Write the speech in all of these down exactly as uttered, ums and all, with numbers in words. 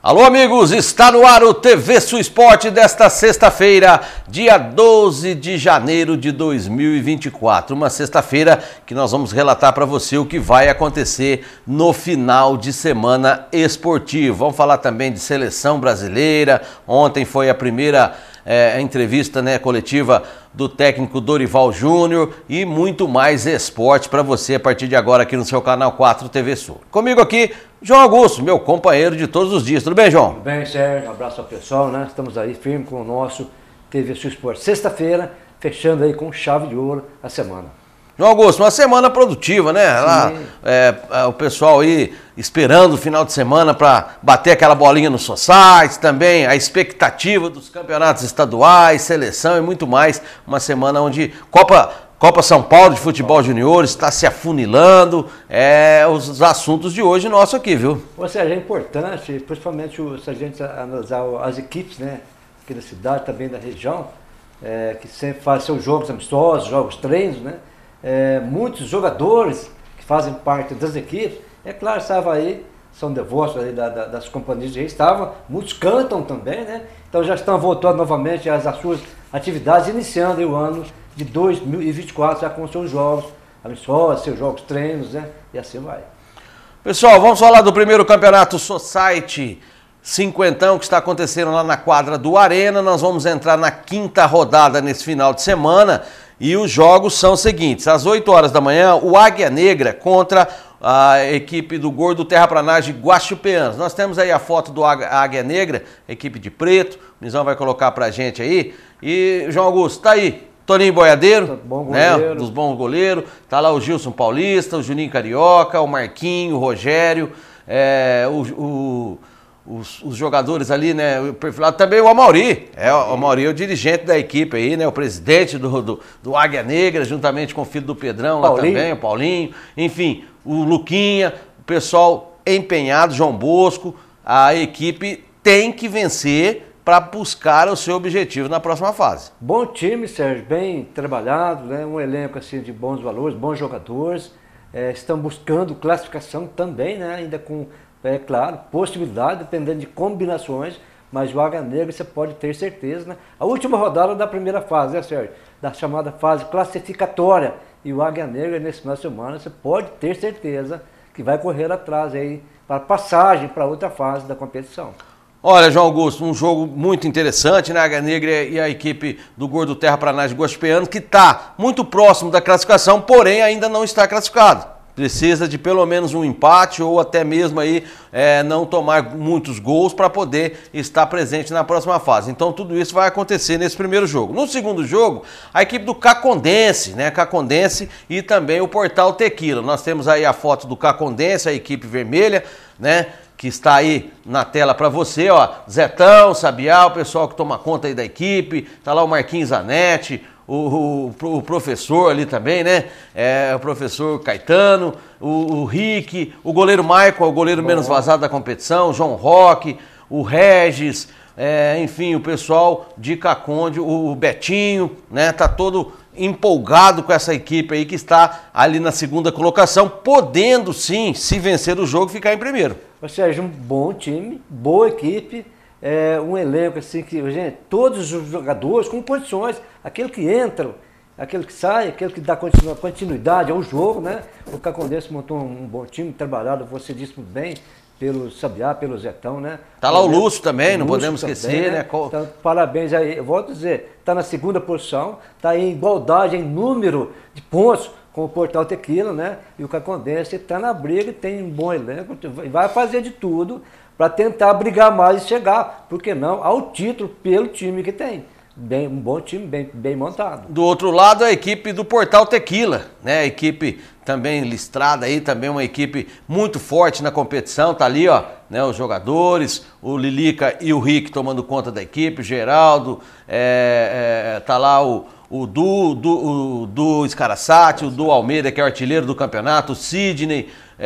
Alô, amigos, está no ar o T V Sul Esporte desta sexta-feira, dia doze de janeiro de dois mil e vinte e quatro. Uma sexta-feira que nós vamos relatar para você o que vai acontecer no final de semana esportivo. Vamos falar também de seleção brasileira. Ontem foi a primeira é, entrevista né, coletiva do técnico Dorival Júnior e muito mais esporte para você a partir de agora aqui no seu canal quatro T V Sul. Comigo aqui, João Augusto, meu companheiro de todos os dias. Tudo bem, João? Tudo bem, Sérgio. Um abraço ao pessoal, né? Estamos aí firme com o nosso T V Sul Esporte. Sexta-feira, fechando aí com chave de ouro a semana. João Augusto, uma semana produtiva, né? Lá, é, o pessoal aí esperando o final de semana para bater aquela bolinha no society, também a expectativa dos campeonatos estaduais, seleção e muito mais. Uma semana onde Copa... Copa São Paulo de Futebol Junior está se afunilando, é os assuntos de hoje nosso aqui, viu? Ou seja, é importante, principalmente se a gente analisar as equipes, né, aqui da cidade, também da região, é, que sempre fazem seus jogos amistosos, jogos treinos, né? É, muitos jogadores que fazem parte das equipes, é claro, estava aí, são devotos aí da, da, das companhias de reis, estavam, muitos cantam também, né? Então já estão voltando novamente às, às suas atividades, iniciando aí o ano de dois mil e vinte e quatro, já com seus jogos amistosos, seus jogos treinos, né? E assim vai. Pessoal, vamos falar do primeiro campeonato Society cinquentão que está acontecendo lá na quadra do Arena. Nós vamos entrar na quinta rodada nesse final de semana e os jogos são os seguintes. Às oito horas da manhã, o Águia Negra contra a equipe do Gordo Terraplanagem Guaxiupeanos. Nós temos aí a foto do Águia Negra, equipe de preto. O Nizão vai colocar pra gente aí. E, João Augusto, tá aí. Toninho Boiadeiro, bom né, dos bons goleiros, tá lá o Gilson Paulista, o Juninho Carioca, o Marquinho, o Rogério, é, o, o, os, os jogadores ali, né, o perfilado, também o Amauri, é, o Amauri é o dirigente da equipe aí, né, o presidente do, do, do Águia Negra, juntamente com o filho do Pedrão lá Paulinho. também, o Paulinho, enfim, o Luquinha, o pessoal empenhado, João Bosco, a equipe tem que vencer para buscar o seu objetivo na próxima fase. Bom time, Sérgio, bem trabalhado, né? Um elenco assim, de bons valores, bons jogadores, é, estão buscando classificação também, né? Ainda com, é claro, possibilidade, dependendo de combinações, mas o Águia Negra você pode ter certeza, né? A última rodada da primeira fase, né, Sérgio? Da chamada fase classificatória, e o Águia Negra nesse final de semana você pode ter certeza que vai correr atrás aí para passagem para outra fase da competição. Olha, João Augusto, um jogo muito interessante, né? A Águia Negra e a equipe do Gordo Terraplanagem Guaxiupeanos, que está muito próximo da classificação, porém ainda não está classificado. Precisa de pelo menos um empate ou até mesmo aí é, não tomar muitos gols para poder estar presente na próxima fase. Então tudo isso vai acontecer nesse primeiro jogo. No segundo jogo, a equipe do Cacondense, né? Cacondense e também o Portal Tequila. Nós temos aí a foto do Cacondense, a equipe vermelha, né? Que está aí na tela para você, ó, Zetão, Sabiá, o pessoal que toma conta aí da equipe, tá lá o Marquinhos Zanetti, o, o, o professor ali também, né, é, o professor Caetano, o, o Rick, o goleiro Michael, o goleiro Bom. menos vazado da competição, o João Roque, o Regis, é, enfim, o pessoal de Caconde, o Betinho, né, tá todo empolgado com essa equipe aí que está ali na segunda colocação, podendo sim, se vencer o jogo, ficar em primeiro. Ou seja, um bom time, boa equipe, é, um elenco assim que, gente, todos os jogadores com condições, aquele que entra, aquele que sai, aquele que dá continuidade ao jogo, né? O Cacondense montou um bom time, trabalhado, você disse muito bem, pelo Sabiá, pelo Zetão, né? Tá lá o Lúcio também, não Lúcio podemos também, esquecer, né? né? Então, parabéns aí, eu volto a dizer, está na segunda posição, está em igualdade em número de pontos com o Portal Tequila, né? E o Cacondense está na briga, tem um bom elenco, vai fazer de tudo para tentar brigar mais e chegar, por que não, ao título pelo time que tem. Bem, um bom time, bem, bem montado. Do outro lado, a equipe do Portal Tequila, né? A equipe também listrada aí, também uma equipe muito forte na competição, tá ali, ó, né? Os jogadores, o Lilica e o Rick tomando conta da equipe, o Geraldo, é, é, tá lá o o Du, Du, o Du Scarassati, o Du Almeida, que é o artilheiro do campeonato, o Sidney,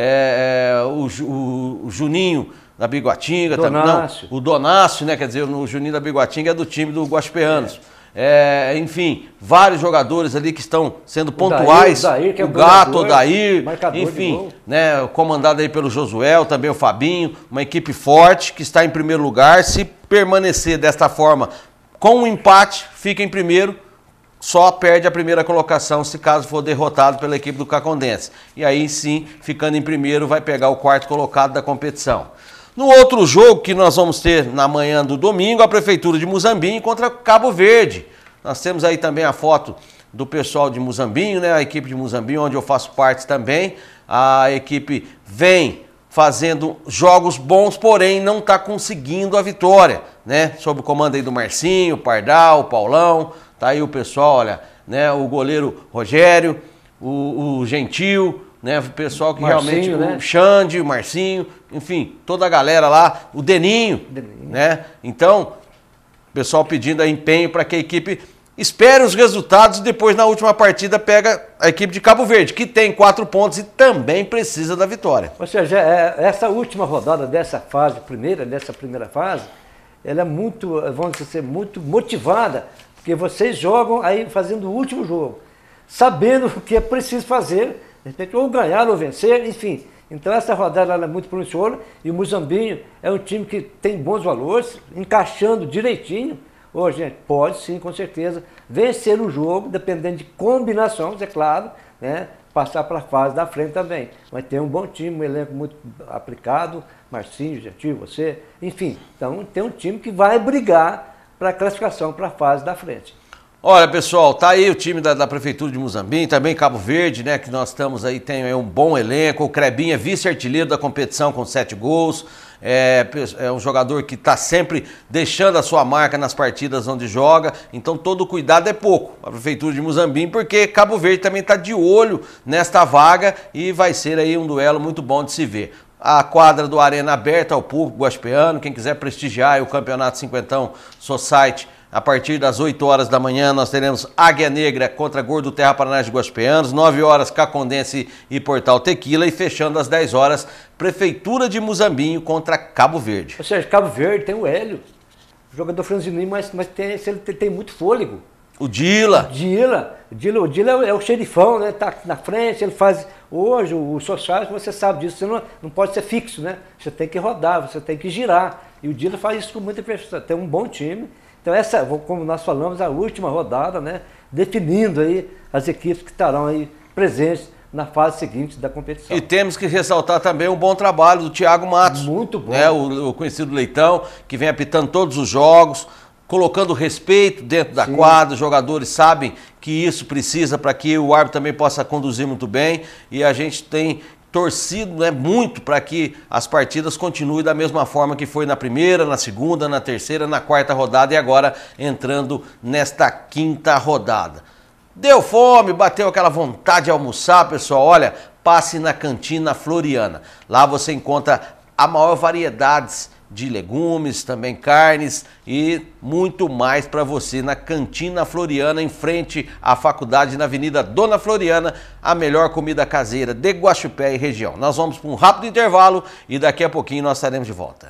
é, é, o, o, o Juninho da Biguatinga, também, não, o Donácio, né, quer dizer, o Juninho da Biguatinga é do time do Guaxiupeanos. é, enfim, vários jogadores ali que estão sendo pontuais, o, Dair, o, Dair, que é o Gato, o jogador, Dair, enfim, né, comandado aí pelo Josué, também o Fabinho, uma equipe forte que está em primeiro lugar. Se permanecer desta forma, com um empate, fica em primeiro, só perde a primeira colocação se caso for derrotado pela equipe do Cacondense. E aí sim, ficando em primeiro, vai pegar o quarto colocado da competição. No outro jogo que nós vamos ter na manhã do domingo, a Prefeitura de Muzambinho contra Cabo Verde. Nós temos aí também a foto do pessoal de Muzambinho, né? A equipe de Muzambinho, onde eu faço parte também. A equipe vem fazendo jogos bons, porém não está conseguindo a vitória, né? Sob o comando aí do Marcinho, Pardal, Paulão, tá aí o pessoal, olha, né? O goleiro Rogério, o, o Gentil, né? O pessoal que Marcinho, realmente, né? O Xande, o Marcinho, enfim, toda a galera lá, o Deninho, Deninho. né? Então, o pessoal pedindo aí empenho para que a equipe espere os resultados e depois na última partida pega a equipe de Cabo Verde, que tem quatro pontos e também precisa da vitória. Ou seja, essa última rodada dessa fase, primeira, dessa primeira fase, ela é muito, vamos dizer, muito motivada, porque vocês jogam aí fazendo o último jogo, sabendo o que é preciso fazer, de repente, ou ganhar ou vencer, enfim. Então essa rodada ela é muito promissora e o Muzambinho é um time que tem bons valores, encaixando direitinho. Ô, gente, pode sim, com certeza, vencer o jogo, dependendo de combinações, é claro, né? Passar para a fase da frente também. Mas tem um bom time, um elenco muito aplicado, Marcinho, Gentil, você, enfim. Então tem um time que vai brigar para a classificação para a fase da frente. Olha, pessoal, tá aí o time da, da Prefeitura de Muzambinho, também Cabo Verde, né, que nós estamos aí, tem aí um bom elenco. O Crebinha é vice-artilheiro da competição com sete gols. É, é um jogador que está sempre deixando a sua marca nas partidas onde joga, então todo cuidado é pouco, a Prefeitura de Muzambinho, porque Cabo Verde também está de olho nesta vaga e vai ser aí um duelo muito bom de se ver. A quadra do Arena aberta ao público guaspeano, quem quiser prestigiar o Campeonato Cinquentão Society, a partir das oito horas da manhã nós teremos Águia Negra contra Gordo Terra Paranaense de Guaspeanos, nove horas Cacondense e Portal Tequila e fechando às dez horas Prefeitura de Muzambinho contra Cabo Verde. Ou seja, Cabo Verde tem o Hélio, jogador franzininho, mas, mas tem, ele tem, tem muito fôlego. O Dila. O Dila. O Dila, o Dila é, o, é o xerifão, né? Tá na frente, ele faz... Hoje, o social, você sabe disso, você não, não pode ser fixo, né? Você tem que rodar, você tem que girar. E o Dila faz isso com muita perfeição. Tem um bom time. Então essa, como nós falamos, a última rodada, né? Definindo aí as equipes que estarão aí presentes na fase seguinte da competição. E temos que ressaltar também o bom trabalho do Thiago Matos. Muito bom. Né? O, o conhecido Leitão, que vem apitando todos os jogos, colocando respeito dentro da Sim. quadra, os jogadores sabem que isso precisa para que o árbitro também possa conduzir muito bem e a gente tem torcido, né, muito para que as partidas continuem da mesma forma que foi na primeira, na segunda, na terceira, na quarta rodada e agora entrando nesta quinta rodada. Deu fome, bateu aquela vontade de almoçar, pessoal? Olha, passe na Cantina Floriana. Lá você encontra a maior variedade de legumes, também carnes e muito mais para você na Cantina Floriana, em frente à faculdade, na Avenida Dona Floriana, a melhor comida caseira de Guaxupé e região. Nós vamos para um rápido intervalo e daqui a pouquinho nós estaremos de volta.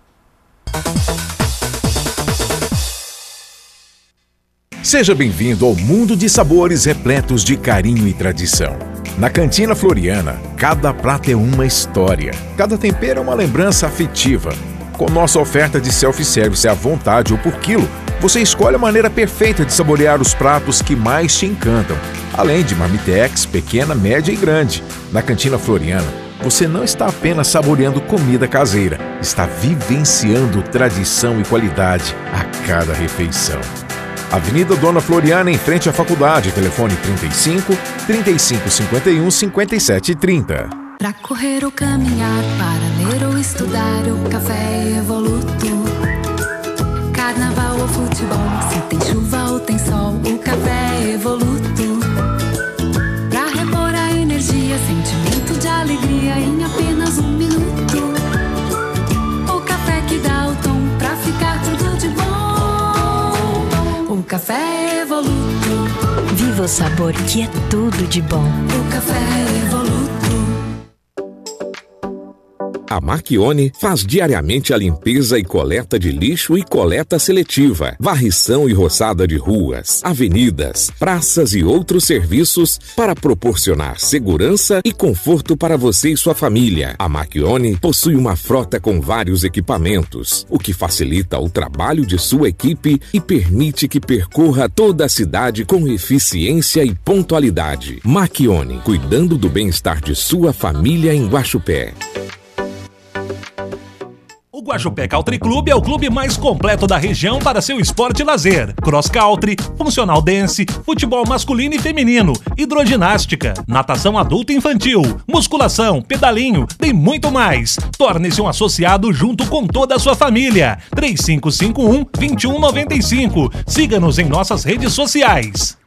Seja bem-vindo ao mundo de sabores repletos de carinho e tradição. Na Cantina Floriana, cada prato é uma história, cada tempero é uma lembrança afetiva. Com nossa oferta de self-service à vontade ou por quilo, você escolhe a maneira perfeita de saborear os pratos que mais te encantam, além de marmitex, pequena, média e grande. Na Cantina Floriana, você não está apenas saboreando comida caseira, está vivenciando tradição e qualidade a cada refeição. Avenida Dona Floriana, em frente à faculdade, telefone trinta e cinco, trinta e cinco, cinquenta e um, cinquenta e sete, trinta. Pra correr ou caminhar, para ler ou estudar, o café é Evoluto. Carnaval ou futebol, se tem chuva ou tem sol, o café é Evoluto. Pra repor a energia, sentimento de alegria em apenas um minuto. O café que dá o tom pra ficar tudo de bom. O café é Evoluto. Viva o sabor que é tudo de bom. O café é Evoluto. A Marchione faz diariamente a limpeza e coleta de lixo e coleta seletiva, varrição e roçada de ruas, avenidas, praças e outros serviços para proporcionar segurança e conforto para você e sua família. A Marchione possui uma frota com vários equipamentos, o que facilita o trabalho de sua equipe e permite que percorra toda a cidade com eficiência e pontualidade. Marchione, cuidando do bem-estar de sua família em Guaxupé. O Guaxupé Country Club é o clube mais completo da região para seu esporte e lazer. Cross country, funcional dance, futebol masculino e feminino, hidroginástica, natação adulto e infantil, musculação, pedalinho e muito mais. Torne-se um associado junto com toda a sua família. três cinco cinco um, dois um nove cinco. Siga-nos em nossas redes sociais.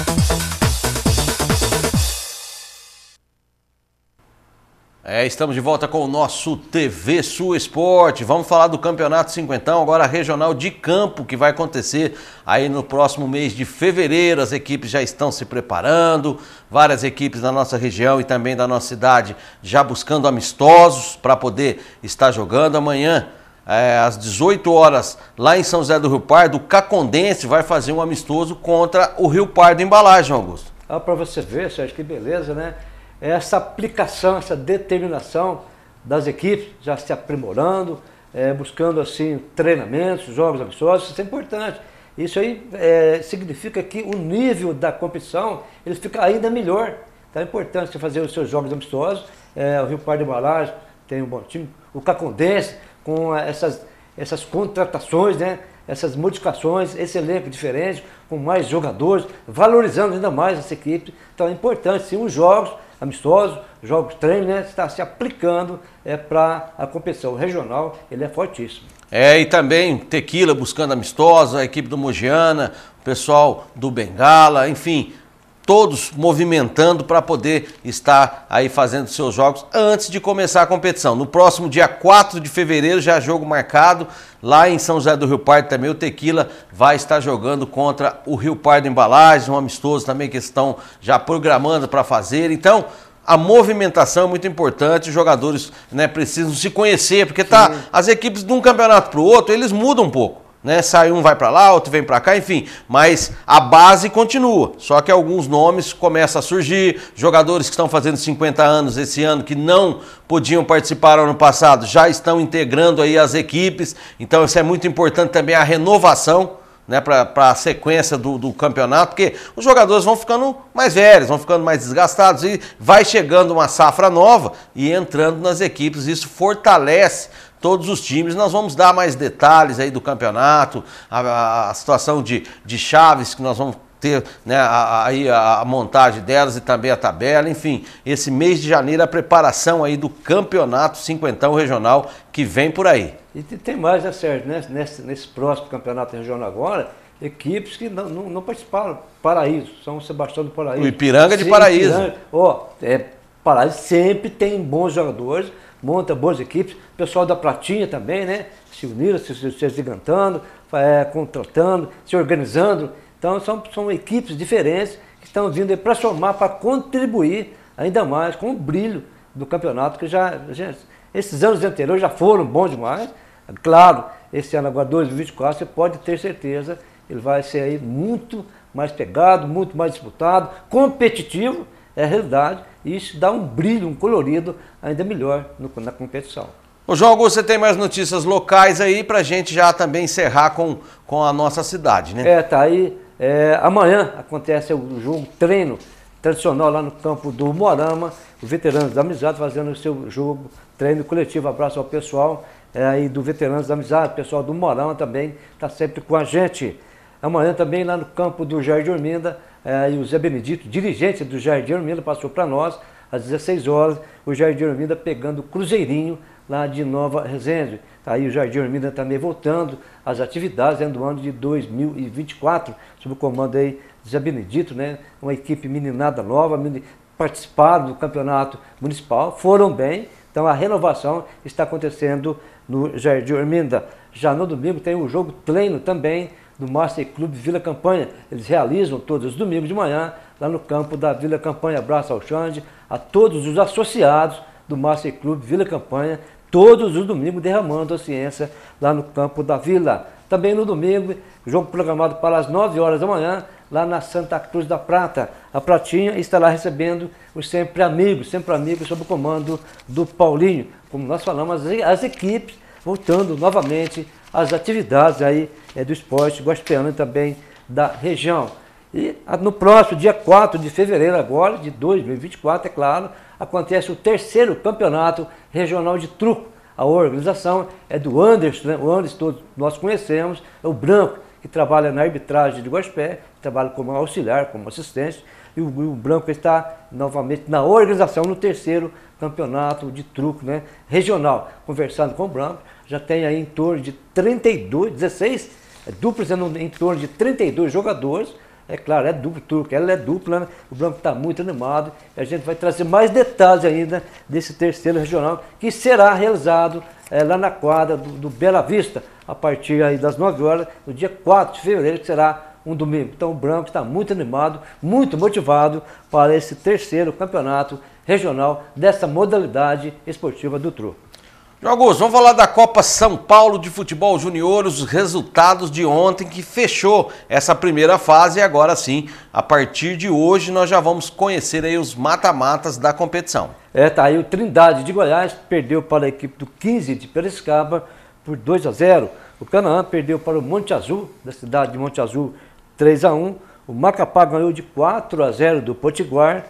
É, estamos de volta com o nosso T V Sul Esporte. Vamos falar do Campeonato Cinquentão, agora regional de campo, que vai acontecer aí no próximo mês de fevereiro. As equipes já estão se preparando, várias equipes da nossa região e também da nossa cidade já buscando amistosos para poder estar jogando. Amanhã, é, às dezoito horas, lá em São José do Rio Pardo, o Cacondense vai fazer um amistoso contra o Rio Pardo Embalagem, Augusto. Ah, para você ver, Sérgio, que beleza, né? Essa aplicação, essa determinação das equipes já se aprimorando, é, buscando assim treinamentos, jogos amistosos, isso é importante. Isso aí é, significa que o nível da competição ele fica ainda melhor. Então é importante você fazer os seus jogos amistosos. É, o Rio Pardo Embalagem tem um bom time, o Cacondense com essas, essas contratações, né? Essas modificações, esse elenco diferente, com mais jogadores, valorizando ainda mais essa equipe. Então é importante, sim, os jogos amistosos, jogos treino, né, está se aplicando é, para a competição regional, ele é fortíssimo. É, e também Tequila buscando amistosos, a equipe do Mogiana, o pessoal do Bengala, enfim, todos movimentando para poder estar aí fazendo seus jogos antes de começar a competição. No próximo dia quatro de fevereiro, já jogo marcado, lá em São José do Rio Pardo também, o Tequila vai estar jogando contra o Rio Pardo Embalagens, um amistoso também que estão já programando para fazer. Então, a movimentação é muito importante, os jogadores, né, precisam se conhecer, porque tá, as equipes de um campeonato para o outro, eles mudam um pouco. Né, sai um vai para lá, outro vem para cá, enfim, mas a base continua, só que alguns nomes começam a surgir, jogadores que estão fazendo cinquenta anos esse ano, que não podiam participar no ano passado, já estão integrando aí as equipes, então isso é muito importante também, a renovação, né, para a sequência do, do campeonato, porque os jogadores vão ficando mais velhos, vão ficando mais desgastados e vai chegando uma safra nova e entrando nas equipes, isso fortalece todos os times. Nós vamos dar mais detalhes aí do campeonato, a, a situação de, de chaves que nós vamos ter, né, aí a, a montagem delas e também a tabela, enfim, esse mês de janeiro a preparação aí do campeonato cinquentão regional que vem por aí. E tem mais, né, Sérgio, né? nesse, nesse próximo campeonato regional agora, equipes que não, não, não participaram, Paraíso, São Sebastião do Paraíso. O Ipiranga de Sim, Paraíso. Ipiranga, ó, é, Paraíso sempre tem bons jogadores, monta boas equipes, o pessoal da Pratinha também, né? Se uniram, se, se, se gigantando, é, contratando, se organizando. Então são, são equipes diferentes que estão vindo para somar, para contribuir ainda mais com o brilho do campeonato, que já, já esses anos anteriores já foram bons demais. Claro, esse ano agora, dois mil e vinte e quatro, você pode ter certeza, ele vai ser aí muito mais pegado, muito mais disputado, competitivo, é a realidade, e isso dá um brilho, um colorido ainda melhor no, na competição. Ô João Augusto, você tem mais notícias locais aí pra gente já também encerrar com, com a nossa cidade, né? É, tá aí. É, amanhã acontece o jogo treino tradicional lá no campo do Moarama, os veteranos da Amizade fazendo o seu jogo treino coletivo. Abraço ao pessoal é, aí do Veteranos da Amizade, o pessoal do Moarama também está sempre com a gente. Amanhã também lá no campo do Jardim Orminda, é, e o Zé Benedito, dirigente do Jardim Orminda, passou para nós às dezesseis horas, o Jardim Orminda pegando o Cruzeirinho lá de Nova Resende. Tá aí o Jardim Orminda também voltando às atividades dentro do ano de dois mil e vinte e quatro, sob o comando aí de Zé Benedito, né? Uma equipe meninada nova, participaram do campeonato municipal, foram bem, então a renovação está acontecendo no Jardim Orminda. Já no domingo tem o jogo treino também do Master Clube Vila Campanha. Eles realizam todos os domingos de manhã lá no campo da Vila Campanha. Abraço ao Xande, a todos os associados do Master Clube Vila Campanha, todos os domingos derramando a ciência lá no campo da Vila. Também no domingo, jogo programado para as nove horas da manhã, lá na Santa Cruz da Prata. A Pratinha estará recebendo os Sempre Amigos, Sempre Amigos sob o comando do Paulinho. Como nós falamos, as, as equipes voltando novamente às atividades aí, é, do esporte gospeliano e também da região. E no próximo dia quatro de fevereiro agora, de dois mil e vinte e quatro, é claro, acontece o terceiro campeonato regional de truco. A organização é do Anderson, né? O Anderson todos nós conhecemos, é o Branco, que trabalha na arbitragem de Guaxupé, trabalha como auxiliar, como assistente, e o, o Branco está novamente na organização no terceiro campeonato de truco, né, regional. Conversando com o Branco, já tem aí em torno de trinta e dois, dezesseis, é, duplos em torno de trinta e dois jogadores. É claro, é duplo truque, ela é dupla, né? O Branco está muito animado e a gente vai trazer mais detalhes ainda desse terceiro regional que será realizado é, lá na quadra do, do Bela Vista, a partir aí das nove horas, no dia quatro de fevereiro, que será um domingo. Então o Branco está muito animado, muito motivado para esse terceiro campeonato regional dessa modalidade esportiva do truco. João Augusto, vamos falar da Copa São Paulo de Futebol Júnior, os resultados de ontem que fechou essa primeira fase e agora sim, a partir de hoje, nós já vamos conhecer aí os mata-matas da competição. É, tá aí o Trindade de Goiás, perdeu para a equipe do quinze de Piracicaba por dois a zero. O Canaã perdeu para o Monte Azul, da cidade de Monte Azul, três a um. O Macapá ganhou de quatro a zero do Potiguar.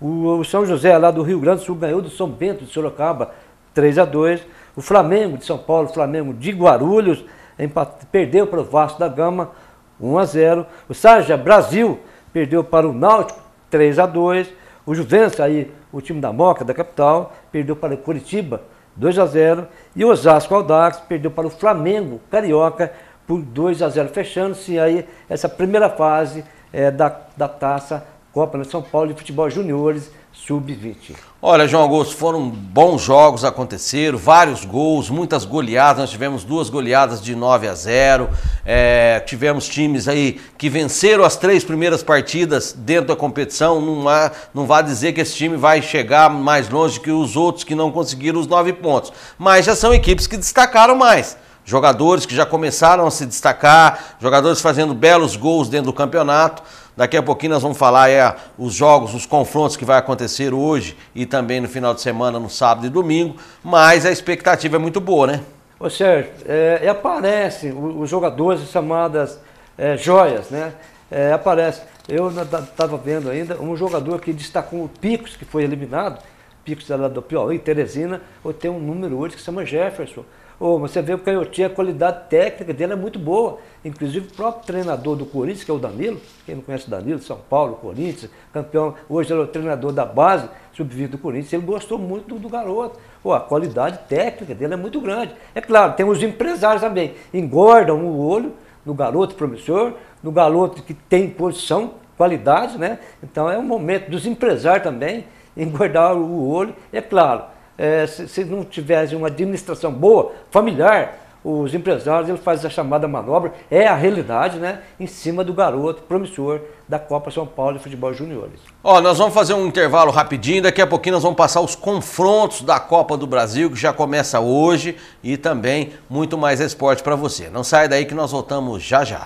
O São José, lá do Rio Grande do Sul, ganhou do São Bento de Sorocaba, três a dois. O Flamengo de São Paulo, o Flamengo de Guarulhos, empate, perdeu para o Vasco da Gama, um a zero. O Sarja Brasil perdeu para o Náutico, três a dois. O Juventus, aí, o time da Moca, da capital, perdeu para o Curitiba, dois a zero. E o Osasco Audax perdeu para o Flamengo Carioca por dois a zero. Fechando-se aí essa primeira fase é, da, da taça Copa de São Paulo de Futebol Juniores sub vinte. Olha, João Augusto, foram bons jogos aconteceram, vários gols, muitas goleadas, nós tivemos duas goleadas de nove a zero, é, tivemos times aí que venceram as três primeiras partidas dentro da competição, não, há, não vai dizer que esse time vai chegar mais longe que os outros que não conseguiram os nove pontos, mas já são equipes que destacaram mais. Jogadores que já começaram a se destacar, jogadores fazendo belos gols dentro do campeonato. Daqui a pouquinho nós vamos falar é, os jogos, os confrontos que vai acontecer hoje e também no final de semana, no sábado e domingo, mas a expectativa é muito boa, né? Ô Sérgio, é, aparecem os jogadores chamadas é, joias, né? É, aparece. Eu estava vendo ainda um jogador que destacou o Picos, que foi eliminado, Picos lá do Piauí, Teresina, ou tem um número hoje que se chama Jefferson. Oh, você vê que o Canhotinha, a qualidade técnica dele é muito boa. Inclusive o próprio treinador do Corinthians, que é o Danilo, quem não conhece o Danilo, São Paulo, Corinthians, campeão, hoje ele é o treinador da base, sub vinte do Corinthians, ele gostou muito do, do garoto. Oh, a qualidade técnica dele é muito grande. É claro, tem os empresários também, engordam o olho no garoto promissor, no garoto que tem posição, qualidade, né? Então é um momento dos empresários também, engordar o olho, é claro. É, se, se não tivesse uma administração boa, familiar, os empresários eles fazem a chamada manobra, é a realidade, né, em cima do garoto promissor da Copa São Paulo de Futebol Juniores. Ó, nós vamos fazer um intervalo rapidinho, daqui a pouquinho nós vamos passar os confrontos da Copa do Brasil, que já começa hoje, e também muito mais esporte para você. Não sai daí que nós voltamos já já.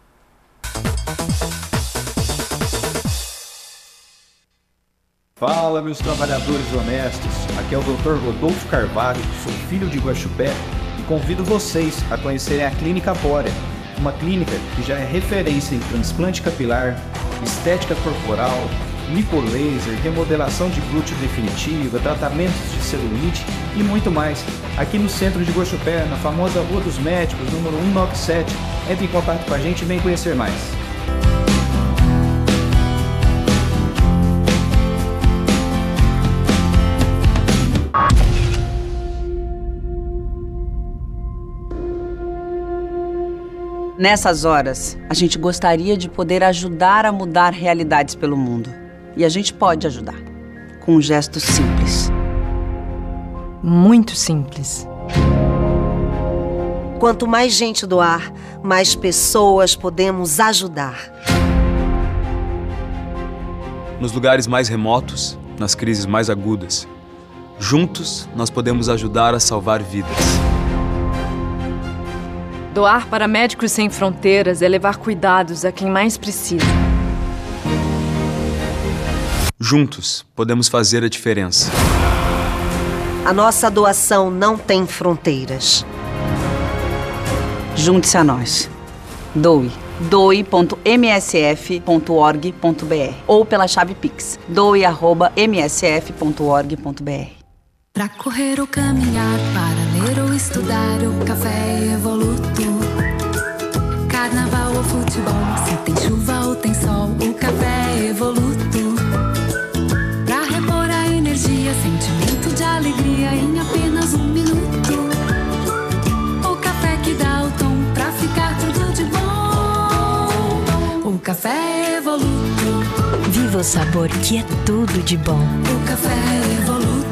Fala, meus trabalhadores honestos, aqui é o doutor Rodolfo Carvalho, sou filho de Guaxupé e convido vocês a conhecerem a Clínica Bórea, uma clínica que já é referência em transplante capilar, estética corporal, lipolaser, remodelação de glúteo definitiva, tratamentos de celulite e muito mais. Aqui no centro de Guaxupé, na famosa Rua dos Médicos, número cento e noventa e sete, entre em contato com a gente e vem conhecer mais. Nessas horas, a gente gostaria de poder ajudar a mudar realidades pelo mundo. E a gente pode ajudar, com um gesto simples. Muito simples. Quanto mais gente doar, mais pessoas podemos ajudar. Nos lugares mais remotos, nas crises mais agudas, Juntos, nós podemos ajudar a salvar vidas. Doar para Médicos Sem Fronteiras é levar cuidados a quem mais precisa. Juntos, podemos fazer a diferença. A nossa doação não tem fronteiras. Junte-se a nós. Doe. doe ponto m s f ponto org ponto b r ou pela chave Pix. doe arroba m s f ponto org ponto b r. Pra correr ou caminhar, para ler ou estudar, o café é Evoluto. Carnaval ou futebol, se tem chuva ou tem sol, o café é Evoluto. Pra repor a energia, sentimento de alegria em apenas um minuto. O café que dá o tom pra ficar tudo de bom. O café é Evoluto. Viva o sabor que é tudo de bom. O café é Evoluto.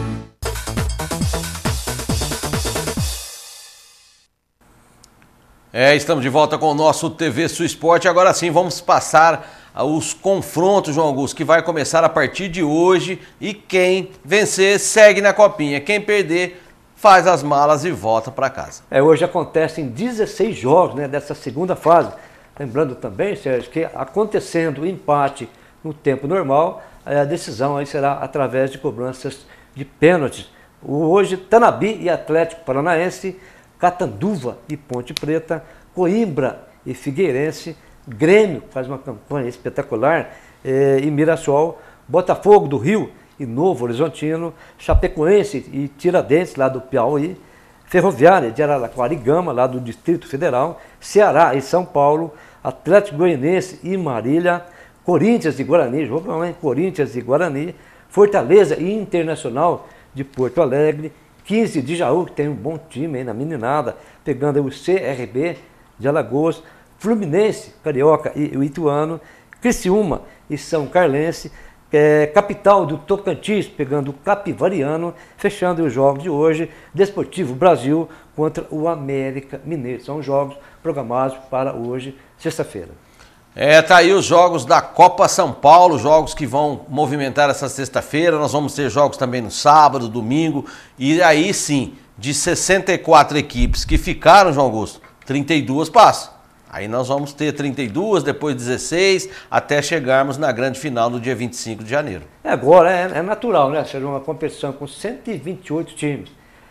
É, estamos de volta com o nosso T V Sul Esporte. Agora sim, vamos passar os confrontos, João Augusto, que vai começar a partir de hoje. E quem vencer, segue na copinha. Quem perder, faz as malas e volta para casa. É, hoje acontecem dezesseis jogos, né, dessa segunda fase. Lembrando também, Sérgio, que acontecendo o empate no tempo normal, a decisão aí será através de cobranças de pênaltis. Hoje, Tanabi e Atlético Paranaense, Catanduva e Ponte Preta, Coimbra e Figueirense, Grêmio faz uma campanha espetacular, eh, e Mirassol, Botafogo do Rio e Novo Horizontino, Chapecoense e Tiradentes, lá do Piauí, Ferroviária de Araraquara e Gama, lá do Distrito Federal, Ceará e São Paulo, Atlético Goianiense e Marília, Corinthians e Guarani, jogam lá em Corinthians e Guarani, Fortaleza e Internacional de Porto Alegre, quinze de Jaú, que tem um bom time aí na meninada, pegando o C R B de Alagoas, Fluminense, Carioca e o Ituano, Criciúma e São Carlense, é, capital do Tocantins, pegando o Capivariano, fechando os jogos de hoje, Desportivo Brasil contra o América Mineiro. São jogos programados para hoje, sexta-feira. É, tá aí os jogos da Copa São Paulo, jogos que vão movimentar essa sexta-feira. Nós vamos ter jogos também no sábado, domingo. E aí sim, de sessenta e quatro equipes que ficaram, João Augusto, trinta e duas passam. Aí nós vamos ter trinta e duas, depois dezesseis, até chegarmos na grande final do dia vinte e cinco de janeiro. É, agora é, é natural, né? Ser uma competição com cento e vinte e oito times.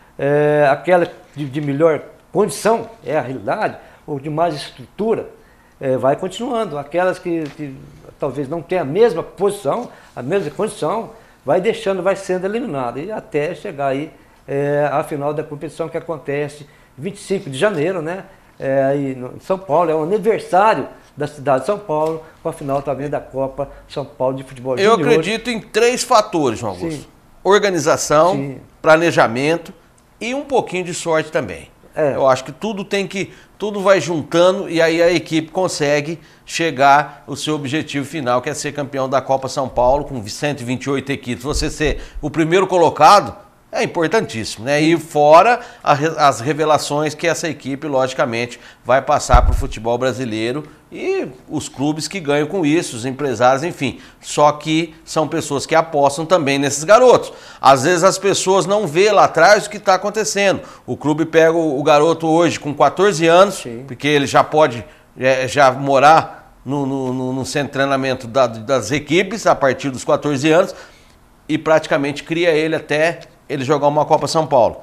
É, aquela de, de melhor condição é a realidade, ou de mais estrutura, É, vai continuando. Aquelas que, que talvez não tenham a mesma posição, a mesma condição, vai deixando, vai sendo eliminada. E até chegar aí é, à final da competição, que acontece vinte e cinco de janeiro, né? É, aí no, em São Paulo, é o aniversário da cidade de São Paulo, com a final também da Copa São Paulo de Futebol Eu Júnior. acredito em três fatores, João Augusto. Sim. Organização, Sim. planejamento e um pouquinho de sorte também. É. Eu acho que tudo tem que, tudo vai juntando e aí a equipe consegue chegar ao seu objetivo final, que é ser campeão da Copa São Paulo, com cento e vinte e oito equipes. Você ser o primeiro colocado é importantíssimo, né? E fora a, as revelações que essa equipe, logicamente, vai passar para o futebol brasileiro e os clubes que ganham com isso, os empresários, enfim. Só que são pessoas que apostam também nesses garotos. Às vezes as pessoas não vê lá atrás o que está acontecendo. O clube pega o, o garoto hoje com quatorze anos, sim, porque ele já pode é, já morar no, no, no, no centro de treinamento da, das equipes a partir dos quatorze anos e praticamente cria ele até ele jogar uma Copa São Paulo.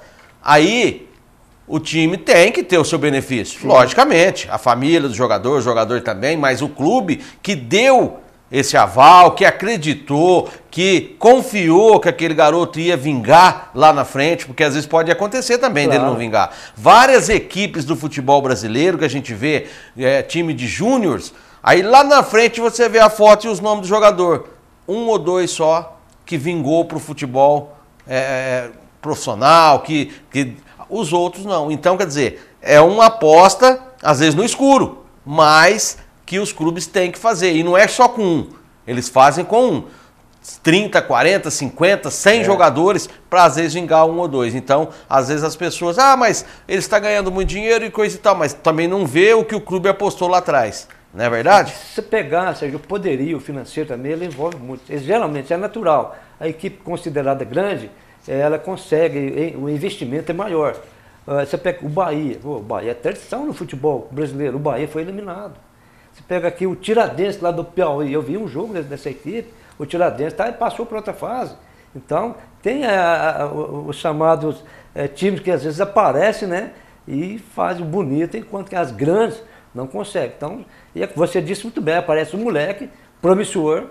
Aí o time tem que ter o seu benefício, sim, logicamente. A família do jogador, o jogador também, mas o clube que deu esse aval, que acreditou, que confiou que aquele garoto ia vingar lá na frente, porque às vezes pode acontecer também, claro, dele não vingar. Várias equipes do futebol brasileiro que a gente vê, é, time de júniors, aí lá na frente você vê a foto e os nomes do jogador. Um ou dois só que vingou pro futebol é, profissional, que, que os outros não. Então, quer dizer, é uma aposta, às vezes no escuro, mas que os clubes têm que fazer. E não é só com um, eles fazem com um. trinta, quarenta, cinquenta, cem é. jogadores para às vezes vingar um ou dois. Então, às vezes as pessoas, ah, mas ele está ganhando muito dinheiro e coisa e tal, mas também não vê o que o clube apostou lá atrás. Não é verdade? Se você pegar, Sérgio, o poderio financeiro também, ele envolve muito. Ele, geralmente é natural. A equipe considerada grande, ela consegue, o investimento é maior. Você pega o Bahia, o Bahia é tradição no futebol brasileiro, o Bahia foi eliminado. Você pega aqui o Tiradentes lá do Piauí, eu vi um jogo dessa equipe, o Tiradentes tá, passou para outra fase. Então, tem a, a, os chamados é, times que às vezes aparecem, né, e fazem bonito, enquanto que as grandes não conseguem. Então, e você disse muito bem, aparece um moleque promissor,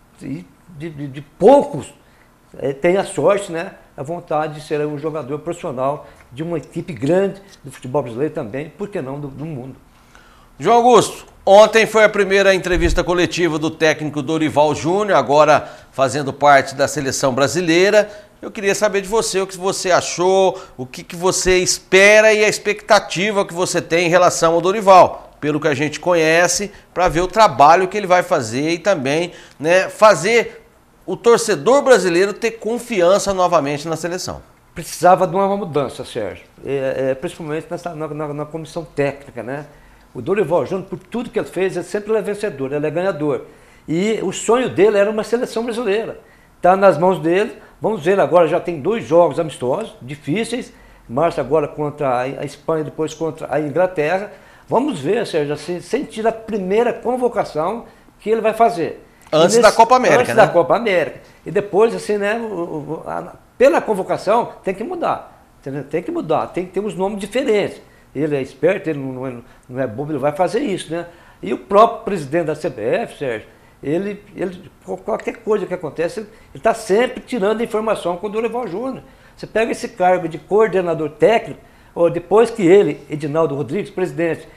e de, de, de poucos é, tem a sorte, né, a vontade de ser um jogador profissional de uma equipe grande do futebol brasileiro também, por que não do, do mundo. João Augusto, ontem foi a primeira entrevista coletiva do técnico Dorival Júnior, agora fazendo parte da seleção brasileira. Eu queria saber de você o que você achou, o que, que você espera e a expectativa que você tem em relação ao Dorival, pelo que a gente conhece, para ver o trabalho que ele vai fazer e também, né, fazer o torcedor brasileiro ter confiança novamente na seleção. Precisava de uma mudança, Sérgio, é, é, principalmente nessa, na, na, na comissão técnica, né? O Dorival Júnior, por tudo que ele fez, ele sempre é vencedor, ele é ganhador. E o sonho dele era uma seleção brasileira. Está nas mãos dele, vamos ver agora, já tem dois jogos amistosos, difíceis, março agora contra a Espanha, depois contra a Inglaterra. Vamos ver, Sérgio, assim, sentir a primeira convocação que ele vai fazer. Antes nesse, da Copa América, antes né? da Copa América. E depois, assim, né, o, o, a, pela convocação, tem que mudar. Tem que mudar, tem que ter uns nomes diferentes. Ele é esperto, ele não é, não é bobo, ele vai fazer isso, né? E o próprio presidente da C B F, Sérgio, ele, ele qualquer coisa que acontece, ele está sempre tirando informação com o Dorival Júnior. Você pega esse cargo de coordenador técnico, ou depois que ele, Edinaldo Rodrigues, presidente,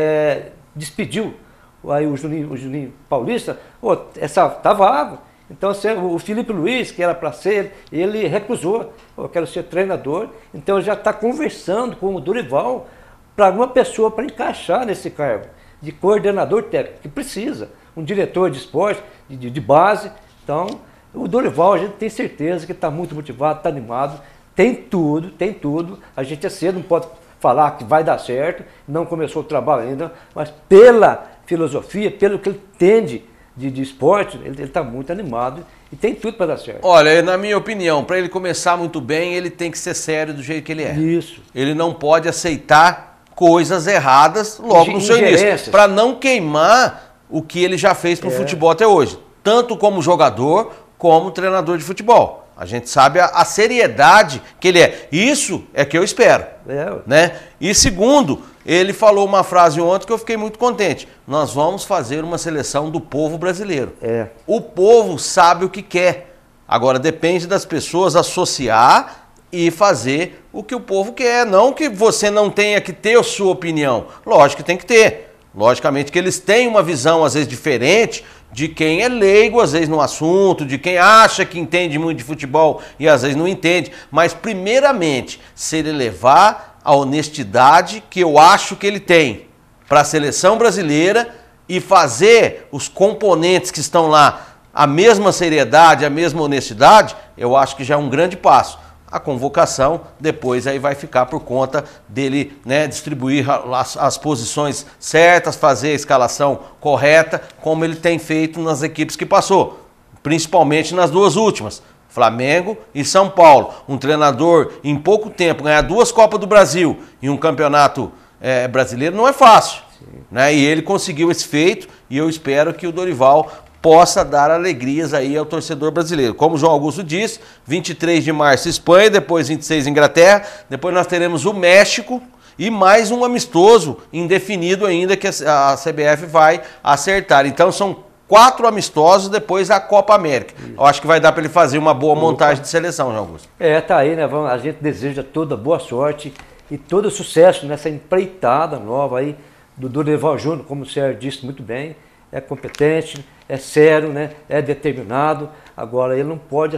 é, despediu aí o Juninho, o Juninho Paulista, oh, essa tá vago. Então o Felipe Luiz, que era para ser, ele recusou, eu quero ser treinador, então ele já está conversando com o Dorival para alguma pessoa para encaixar nesse cargo de coordenador técnico, que precisa, um diretor de esporte, de, de base. Então o Dorival, a gente tem certeza que está muito motivado, está animado, tem tudo, tem tudo, a gente é cedo, não pode falar que vai dar certo, não começou o trabalho ainda, mas pela filosofia, pelo que ele entende De, de esporte, ele está muito animado e tem tudo para dar certo. Olha, na minha opinião, para ele começar muito bem, ele tem que ser sério do jeito que ele é. Isso. Ele não pode aceitar coisas erradas logo no seu início, para não queimar o que ele já fez para o é. futebol até hoje, tanto como jogador, como treinador de futebol. A gente sabe a, a seriedade que ele é. Isso é que eu espero. É. Né? E segundo, ele falou uma frase ontem que eu fiquei muito contente. Nós vamos fazer uma seleção do povo brasileiro. É. O povo sabe o que quer. Agora depende das pessoas associar e fazer o que o povo quer. Não que você não tenha que ter a sua opinião. Lógico que tem que ter. Logicamente que eles têm uma visão às vezes diferente de quem é leigo às vezes no assunto, de quem acha que entende muito de futebol e às vezes não entende. Mas primeiramente, se ele levar a honestidade que eu acho que ele tem para a seleção brasileira e fazer os componentes que estão lá a mesma seriedade, a mesma honestidade, eu acho que já é um grande passo. A convocação depois aí vai ficar por conta dele, né, distribuir as, as posições certas, fazer a escalação correta, como ele tem feito nas equipes que passou, principalmente nas duas últimas. Flamengo e São Paulo. Um treinador em pouco tempo ganhar duas Copas do Brasil e um campeonato é, brasileiro não é fácil. Né? E ele conseguiu esse feito e eu espero que o Dorival possa dar alegrias aí ao torcedor brasileiro. Como o João Augusto disse, vinte e três de março Espanha, depois vinte e seis Inglaterra, depois nós teremos o México e mais um amistoso indefinido ainda que a C B F vai acertar. Então são quatro amistosos, depois a Copa América. Isso. Eu acho que vai dar para ele fazer uma boa montagem de seleção, João Augusto. É, tá aí, né? A gente deseja toda boa sorte e todo sucesso nessa empreitada nova aí do Dorival Júnior, como o Sérgio disse muito bem, é competente, é sério, né? É determinado. Agora, ele não pode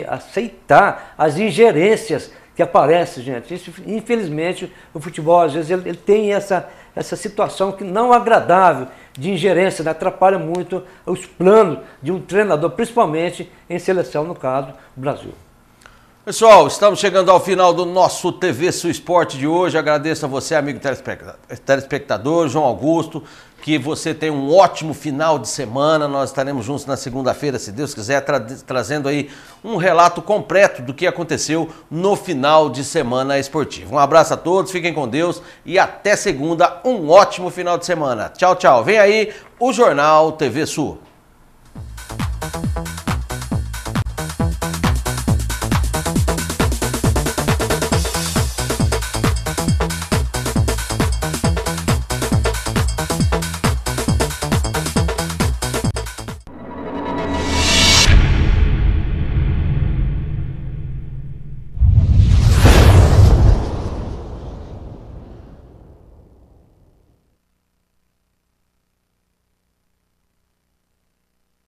aceitar as ingerências que aparecem, gente. Isso, infelizmente, o futebol, às vezes, ele, ele tem essa, essa situação que não é agradável, de ingerência, né? Atrapalha muito os planos de um treinador, principalmente em seleção, no caso, o Brasil. Pessoal, estamos chegando ao final do nosso T V Sul Esporte de hoje. Agradeço a você, amigo telespectador, João Augusto, que você tenha um ótimo final de semana. Nós estaremos juntos na segunda-feira, se Deus quiser, tra trazendo aí um relato completo do que aconteceu no final de semana esportivo. Um abraço a todos, fiquem com Deus e até segunda, um ótimo final de semana. Tchau, tchau. Vem aí o Jornal T V Sul.